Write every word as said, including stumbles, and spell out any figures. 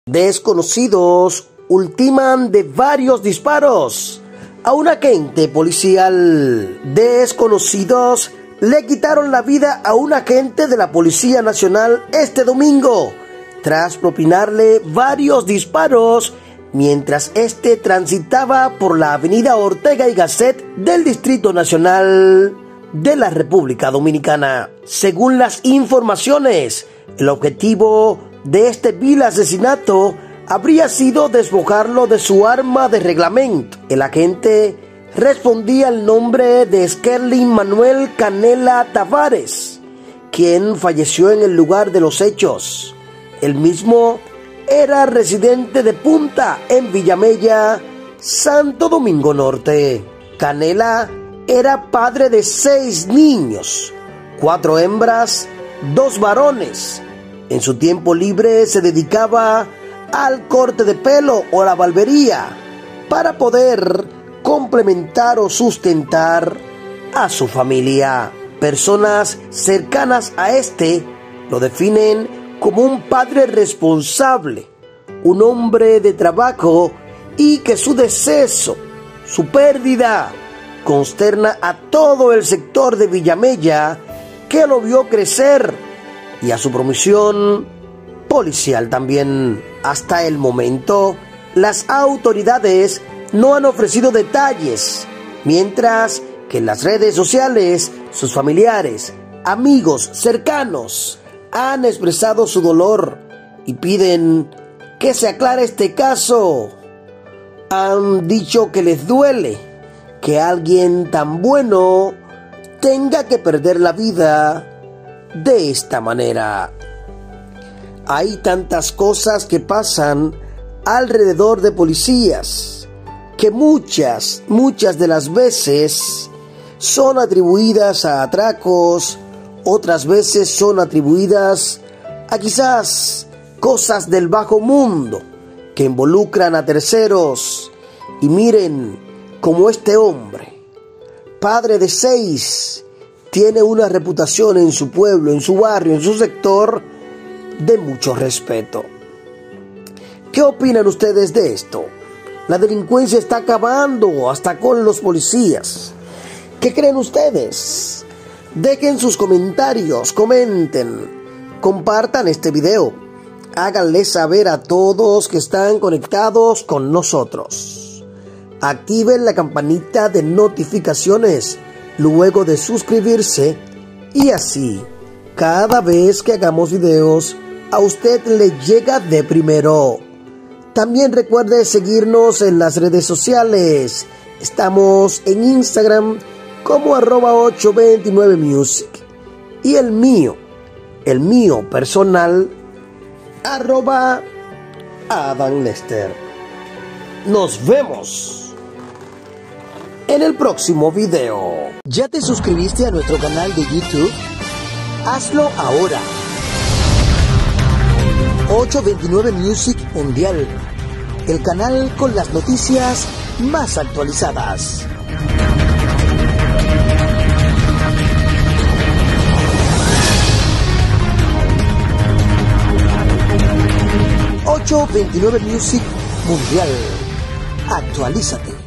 Desconocidos ultiman de varios disparos a un agente policial. Desconocidos le quitaron la vida a un agente de la Policía Nacional este domingo, tras propinarle varios disparos mientras este transitaba por la avenida Ortega y Gasset del Distrito Nacional de la República Dominicana. Según las informaciones, el objetivo de este vil asesinato habría sido despojarlo de su arma de reglamento. El agente respondía al nombre de Skerling Manuel Canela Tavares, quien falleció en el lugar de los hechos. El mismo era residente de Punta, en Villamella, Santo Domingo Norte. Canela era padre de seis niños, cuatro hembras, dos varones. En su tiempo libre se dedicaba al corte de pelo o la barbería para poder complementar o sustentar a su familia. Personas cercanas a este lo definen como un padre responsable, un hombre de trabajo, y que su deceso, su pérdida, consterna a todo el sector de Villamella que lo vio crecer, y a su promoción policial también. Hasta el momento, las autoridades no han ofrecido detalles, mientras que en las redes sociales sus familiares, amigos cercanos han expresado su dolor y piden que se aclare este caso. Han dicho que les duele que alguien tan bueno tenga que perder la vida de esta manera. Hay tantas cosas que pasan alrededor de policías que muchas, muchas de las veces son atribuidas a atracos, otras veces son atribuidas a quizás cosas del bajo mundo que involucran a terceros. Y miren cómo este hombre, padre de seis, tiene una reputación en su pueblo, en su barrio, en su sector, de mucho respeto. ¿Qué opinan ustedes de esto? La delincuencia está acabando hasta con los policías. ¿Qué creen ustedes? Dejen sus comentarios, comenten, compartan este video. Háganle saber a todos que están conectados con nosotros. Activen la campanita de notificaciones luego de suscribirse, y así, cada vez que hagamos videos, a usted le llega de primero. También recuerde seguirnos en las redes sociales. Estamos en Instagram como arroba ocho veintinueve music, y el mío, el mío personal, arroba Adam Lester. Nos vemos en el próximo video. ¿Ya te suscribiste a nuestro canal de YouTube? Hazlo ahora. ocho veintinueve Music Mundial, el canal con las noticias más actualizadas. ocho veintinueve Music Mundial. Actualízate.